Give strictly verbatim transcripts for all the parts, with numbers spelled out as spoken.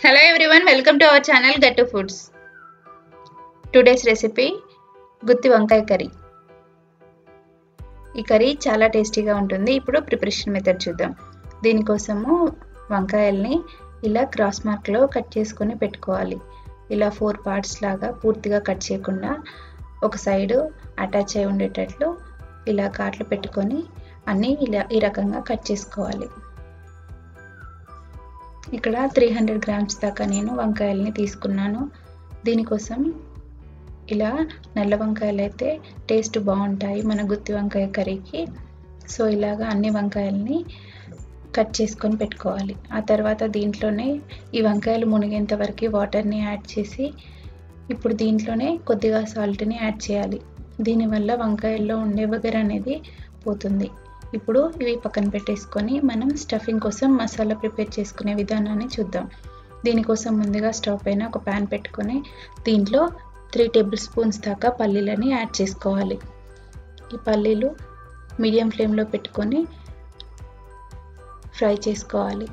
Hello everyone, welcome to our channel Gattu Foods. Today's recipe గుత్తి వంకాయ curry. ఈ curry చాలా టేస్టీగా ఉంటుంది. ఇప్పుడు ప్రిపరేషన్ మెథడ్ చూద్దాం. దీనికోసము వంకాయల్ని ఇలా క్రాస్ మార్క్ లో కట్ చేసుకొని పెట్టుకోవాలి. ఇలా ఫోర్ పార్ట్స్ లాగా పూర్తిగా కట్ చేయకుండా ఒక సైడ్ అటాచ్ అయి ఉండేటట్లు ఇలా కాట్లు పెట్టుకొని అన్ని ఇలా ఈ రకంగా కట్ చేసుకోవాలి. ఇక్కడ త్రీ హండ్రెడ్ గ్రామ్స్ దాకా నేను వంకాయల్ని తీసుకున్నాను. దీనికోసం ఇలా నల్ల వంకాయలు అయితే టేస్ట్ బాగుంటాయి మన గుత్తి వంకాయ కర్రీకి. సో ఇలాగా అన్ని వంకాయల్ని కట్ చేసుకొని పెట్టుకోవాలి. ఆ తర్వాత దీంట్లోనే ఈ వంకాయలు మునిగేంత వరకు వాటర్ని యాడ్ చేసి ఇప్పుడు దీంట్లోనే కొద్దిగా సాల్ట్ని యాడ్ చేయాలి. దీనివల్ల వంకాయల్లో ఉండే వగరు అనేది పోతుంది. ఇప్పుడు ఇవి పక్కన పెట్టేసుకొని మనం స్టఫింగ్ కోసం మసాలా ప్రిపేర్ చేసుకునే విధానాన్ని చూద్దాం. దీనికోసం ముందుగా స్టవ్ పైన ఒక ప్యాన్ పెట్టుకొని దీంట్లో త్రీ టేబుల్ స్పూన్స్ దాకా పల్లీలని యాడ్ చేసుకోవాలి. ఈ పల్లీలు మీడియం ఫ్లేమ్లో పెట్టుకొని ఫ్రై చేసుకోవాలి.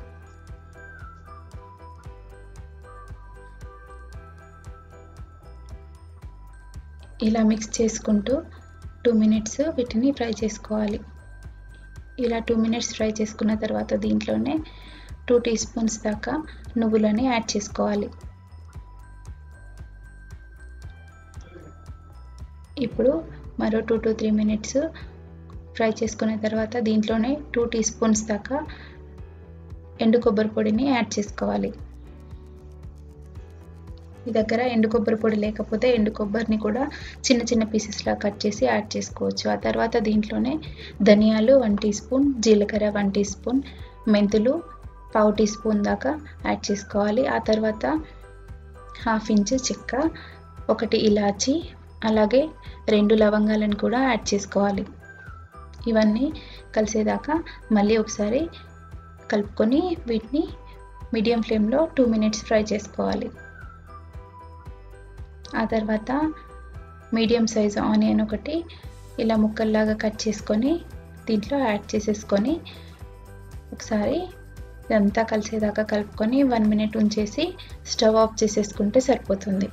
ఇలా మిక్స్ చేసుకుంటూ టూ మినిట్స్ వీటిని ఫ్రై చేసుకోవాలి. ఇలా టూ మినిట్స్ ఫ్రై చేసుకున్న తర్వాత దీంట్లోనే టూ టీ స్పూన్స్ దాకా నువ్వులని యాడ్ చేసుకోవాలి. ఇప్పుడు మరో two to three minutes fry చేసుకున్న తర్వాత దీంట్లోనే టూ టీ స్పూన్స్ దాకా ఎండు కొబ్బరి పొడిని యాడ్ చేసుకోవాలి. మీ దగ్గర ఎండు కొబ్బరి పొడి లేకపోతే ఎండు కొబ్బరిని కూడా చిన్న చిన్న పీసెస్లా కట్ చేసి యాడ్ చేసుకోవచ్చు. ఆ తర్వాత దీంట్లోనే ధనియాలు వన్ టీ స్పూన్, జీలకర్ర వన్ టీ స్పూన్, మెంతులు పావు టీ స్పూన్ దాకా యాడ్ చేసుకోవాలి. ఆ తర్వాత హాఫ్ ఇంచ్ చెక్క, ఒకటి ఇలాచి, అలాగే రెండు లవంగాలను కూడా యాడ్ చేసుకోవాలి. ఇవన్నీ కలిసేదాకా మళ్ళీ ఒకసారి కలుపుకొని వీటిని మీడియం ఫ్లేమ్లో టూ మినిట్స్ ఫ్రై చేసుకోవాలి. ఆ తర్వాత మీడియం సైజు ఆనియన్ ఒకటి ఇలా ముక్కల్లాగా కట్ చేసుకొని దీంట్లో యాడ్ చేసేసుకొని ఒకసారి ఇదంతా కలిసేదాకా కలుపుకొని వన్ మినిట్ ఉంచేసి స్టవ్ ఆఫ్ చేసేసుకుంటే సరిపోతుంది.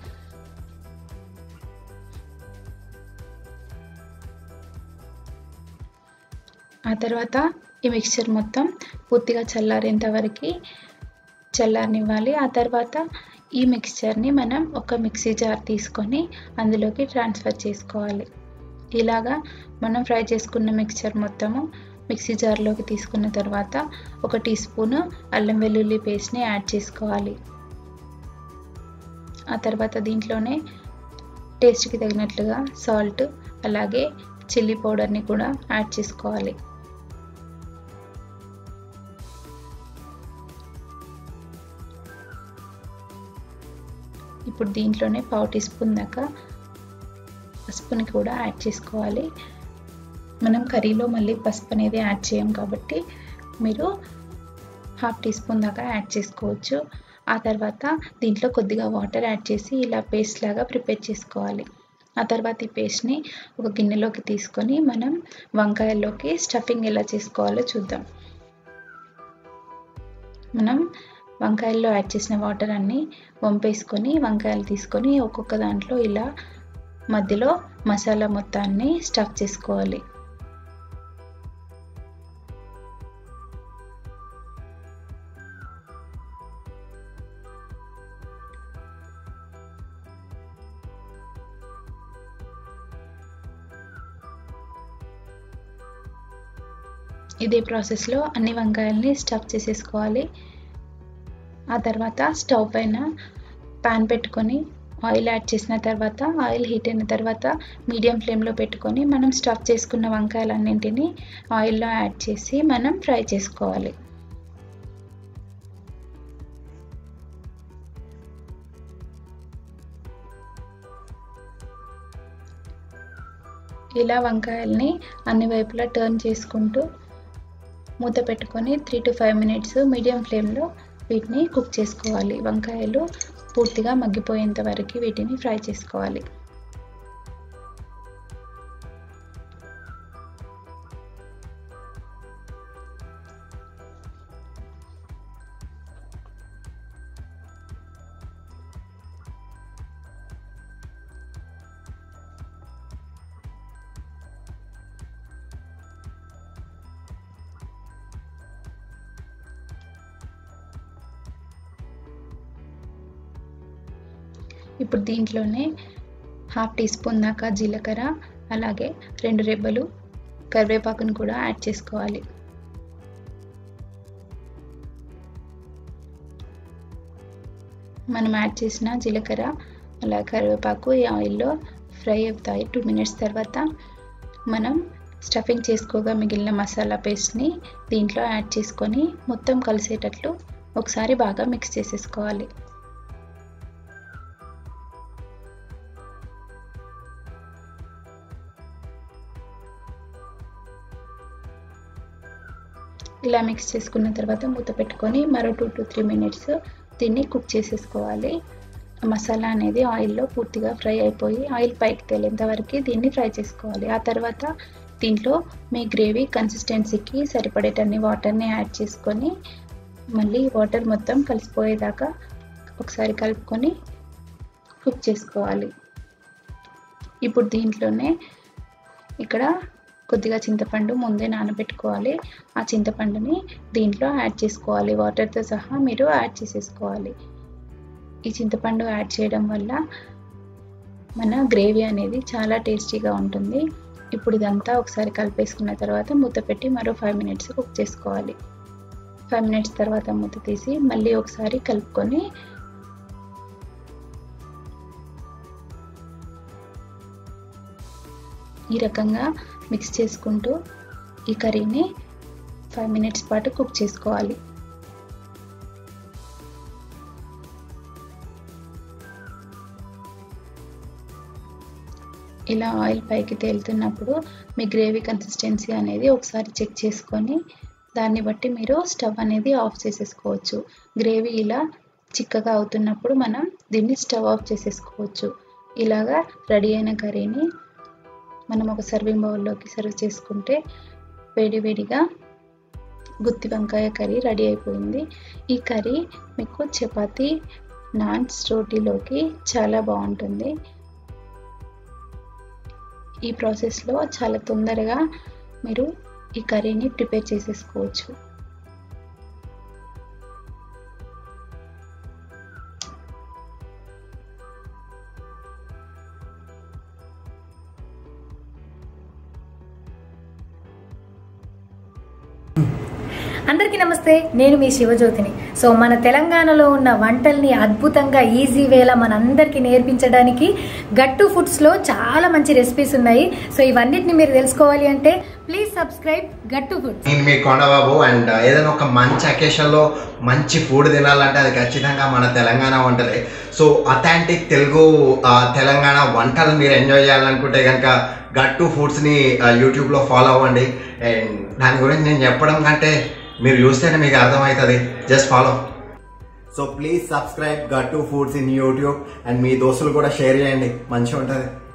ఆ తర్వాత ఈ మిక్స్చర్ మొత్తం పూర్తిగా చల్లారేంత వరకు చల్లారనివ్వాలి. ఆ తర్వాత ఈ మిక్స్చర్ని మనం ఒక మిక్సీ జార్ తీసుకొని అందులోకి ట్రాన్స్ఫర్ చేసుకోవాలి. ఇలాగా మనం ఫ్రై చేసుకున్న మిక్స్చర్ మొత్తము మిక్సీ జార్లోకి తీసుకున్న తర్వాత ఒక టీ స్పూన్ అల్లం వెల్లుల్లి పేస్ట్ని యాడ్ చేసుకోవాలి. ఆ తర్వాత దీంట్లోనే టేస్ట్కి తగినట్లుగా సాల్ట్ అలాగే చిల్లీ పౌడర్ని కూడా యాడ్ చేసుకోవాలి. ఇప్పుడు దీంట్లోనే పావు టీ స్పూన్ దాకా పసుపుని కూడా యాడ్ చేసుకోవాలి. మనం కర్రీలో మళ్ళీ పసుపు అనేది యాడ్ చేయం కాబట్టి మీరు హాఫ్ టీ స్పూన్ దాకా యాడ్ చేసుకోవచ్చు. ఆ తర్వాత దీంట్లో కొద్దిగా వాటర్ యాడ్ చేసి ఇలా పేస్ట్ లాగా ప్రిపేర్ చేసుకోవాలి. ఆ తర్వాత ఈ పేస్ట్ని ఒక గిన్నెలోకి తీసుకొని మనం వంకాయల్లోకి స్టఫింగ్ ఎలా చేసుకోవాలో చూద్దాం. మనం వంకాయల్లో యాడ్ చేసిన వాటర్ అన్నీ వంపేసుకొని వంకాయలు తీసుకొని ఒక్కొక్క దాంట్లో ఇలా మధ్యలో మసాలా మొత్తాన్ని స్టఫ్ చేసుకోవాలి. ఇదే ప్రాసెస్లో అన్ని వంకాయల్ని స్టఫ్ చేసేసుకోవాలి. ఆ తర్వాత స్టవ్ పైన పాన్ పెట్టుకొని ఆయిల్ యాడ్ చేసిన తర్వాత ఆయిల్ హీట్ అయిన తర్వాత మీడియం ఫ్లేమ్లో పెట్టుకొని మనం స్టఫ్ చేసుకున్న వంకాయలన్నింటినీ ఆయిల్లో యాడ్ చేసి మనం ఫ్రై చేసుకోవాలి. ఇలా వంకాయల్ని అన్ని వైపులా టర్న్ చేసుకుంటూ మూత పెట్టుకొని three to five minutes medium ఫ్లేమ్లో వీటిని కుక్ చేసుకోవాలి. వంకాయలు పూర్తిగా మగ్గిపోయేంత వరకు వీటిని ఫ్రై చేసుకోవాలి. ఇప్పుడు దీంట్లోనే హాఫ్ టీ స్పూన్ దాకా జీలకర్ర, అలాగే రెండు రెబ్బలు కరివేపాకును కూడా యాడ్ చేసుకోవాలి. మనం యాడ్ చేసిన జీలకర్ర అలా కరివేపాకు ఈ ఆయిల్లో ఫ్రై అవుతాయి. టూ మినిట్స్ తర్వాత మనం స్టఫింగ్ చేసుకోగా మిగిలిన మసాలా పేస్ట్ని దీంట్లో యాడ్ చేసుకొని మొత్తం కలిసేటట్లు ఒకసారి బాగా మిక్స్ చేసేసుకోవాలి. ఇలా మిక్స్ చేసుకున్న తర్వాత మూత పెట్టుకొని మరో టూ టు త్రీ మినిట్స్ దీన్ని కుక్ చేసేసుకోవాలి. మసాలా అనేది ఆయిల్లో పూర్తిగా ఫ్రై అయిపోయి ఆయిల్ పైకి తేలేంత వరకు దీన్ని ఫ్రై చేసుకోవాలి. ఆ తర్వాత దీంట్లో మీ గ్రేవీ కన్సిస్టెన్సీకి సరిపడేటన్ని వాటర్ని యాడ్ చేసుకొని మళ్ళీ వాటర్ మొత్తం కలిసిపోయేదాకా ఒకసారి కలుపుకొని కుక్ చేసుకోవాలి. ఇప్పుడు దీంట్లోనే ఇక్కడ కొద్దిగా చింతపండు ముందే నానబెట్టుకోవాలి. ఆ చింతపండుని దీంట్లో యాడ్ చేసుకోవాలి. వాటర్తో సహా మీరు యాడ్ చేసేసుకోవాలి. ఈ చింతపండు యాడ్ చేయడం వల్ల మన గ్రేవీ అనేది చాలా టేస్టీగా ఉంటుంది. ఇప్పుడు ఇదంతా ఒకసారి కలిపేసుకున్న తర్వాత మూత పెట్టి మరో ఫైవ్ మినిట్స్ కుక్ చేసుకోవాలి. ఫైవ్ మినిట్స్ తర్వాత మూత తీసి మళ్ళీ ఒకసారి కలుపుకొని ఈ రకంగా మిక్స్ చేసుకుంటూ ఈ కర్రీని ఫైవ్ మినిట్స్ పాటు కుక్ చేసుకోవాలి. ఇలా ఆయిల్ పైకి తేలుతున్నప్పుడు మీ గ్రేవీ కన్సిస్టెన్సీ అనేది ఒకసారి చెక్ చేసుకొని దాన్ని బట్టి మీరు స్టవ్ అనేది ఆఫ్ చేసేసుకోవచ్చు. గ్రేవీ ఇలా చిక్కగా అవుతున్నప్పుడు మనం దీన్ని స్టవ్ ఆఫ్ చేసేసుకోవచ్చు. ఇలాగా రెడీ అయిన కర్రీని మనం ఒక సర్వింగ్ బౌల్లోకి సర్వ్ చేసుకుంటే వేడి వేడిగా గుత్తి వంకాయ కర్రీ రెడీ అయిపోయింది. ఈ కర్రీ మీకు చపాతీ, నాన్స్, రోటీలోకి చాలా బాగుంటుంది. ఈ ప్రాసెస్లో చాలా తొందరగా మీరు ఈ కర్రీని ప్రిపేర్ చేసేసుకోవచ్చు. అందరికీ నమస్తే, నేను మీ శివజ్యోతిని. సో మన తెలంగాణలో ఉన్న వంటల్ని అద్భుతంగా ఈజీ వేలా మనందరికీ నేర్పించడానికి గట్టు ఫుడ్స్లో చాలా మంచి రెసిపీస్ ఉన్నాయి. సో ఇవన్నిటిని మీరు తెలుసుకోవాలి అంటే ప్లీజ్ సబ్స్క్రైబ్ గట్టు ఫుడ్స్. నేను మీ కొండబాబు. అండ్ ఏదైనా ఒక మంచి అకేషన్లో మంచి ఫుడ్ తినాలంటే అది ఖచ్చితంగా మన తెలంగాణ వంటలే. సో అథెంటిక్ తెలుగు తెలంగాణ వంటలు మీరు ఎంజాయ్ చేయాలనుకుంటే కనుక గట్టు ఫుడ్స్ని యూట్యూబ్లో ఫాలో అవ్వండి. అండ్ దాని గురించి నేను చెప్పడం కంటే మీరు చూస్తేనే మీకు అర్థమవుతుంది. Just follow. So please subscribe Gattu foods in YouTube. And మీ దోస్తులు కూడా షేర్ చేయండి, మంచిగా ఉంటుంది.